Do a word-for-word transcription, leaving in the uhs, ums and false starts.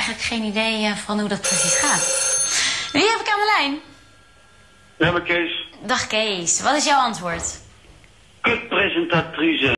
eigenlijk geen idee uh, van hoe dat precies gaat. Wie heb ik aan de lijn? Ja, maar Kees. Dag Kees, wat is jouw antwoord? Kutpresentatrice.